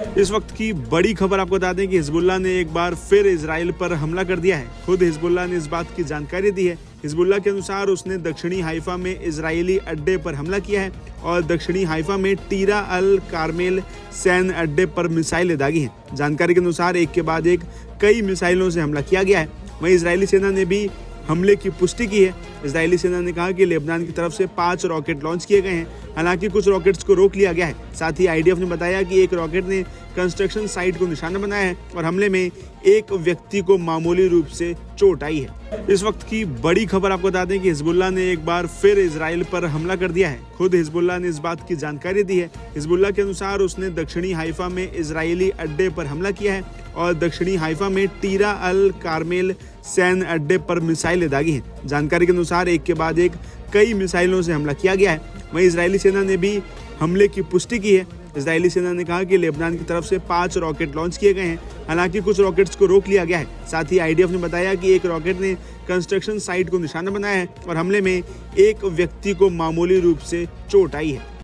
इस वक्त की बड़ी खबर आपको बता दें कि हिजबुल्लाह ने एक बार फिर इजराइल पर हमला कर दिया है। खुद हिजबुल्लाह ने इस बात की जानकारी दी है। हिजबुल्लाह के अनुसार उसने दक्षिणी हाइफा में इजरायली अड्डे पर हमला किया है और दक्षिणी हाइफा में टीरा अल कारमेल सैन्य अड्डे पर मिसाइलें दागी हैं। जानकारी के अनुसार एक के बाद एक कई मिसाइलों से हमला किया गया है। वहीं इजरायली सेना ने भी हमले की पुष्टि की है। इजरायली सेना ने कहा कि लेबनान की तरफ से 5 रॉकेट लॉन्च किए गए हैं। हालांकि कुछ रॉकेट्स को रोक लिया गया है। साथ ही आईडीएफ ने बताया कि एक रॉकेट ने कंस्ट्रक्शन साइट को निशाना बनाया है और हमले में एक व्यक्ति को मामूली रूप से चोट आई है। इस वक्त की बड़ी खबर आपको बता दें कि हिजबुल्लाह ने एक बार फिर इजराइल पर हमला कर दिया है। खुद हिजबुल्लाह ने इस बात की जानकारी दी है। हिजबुल्लाह के अनुसार उसने दक्षिणी हाइफा में इजरायली अड्डे पर हमला किया है और दक्षिणी हाइफा में टीरा अल कारमेल सैन्य अड्डे पर मिसाइलें दागी हैं। जानकारी के अनुसार एक के बाद एक कई मिसाइलों से हमला किया गया है। वहीं इजरायली सेना ने भी हमले की पुष्टि की है। इजरायली सेना ने कहा कि लेबनान की तरफ से 5 रॉकेट लॉन्च किए गए हैं। हालांकि कुछ रॉकेट्स को रोक लिया गया है। साथ ही आईडीएफ ने बताया कि एक रॉकेट ने कंस्ट्रक्शन साइट को निशाना बनाया है और हमले में एक व्यक्ति को मामूली रूप से चोट आई है।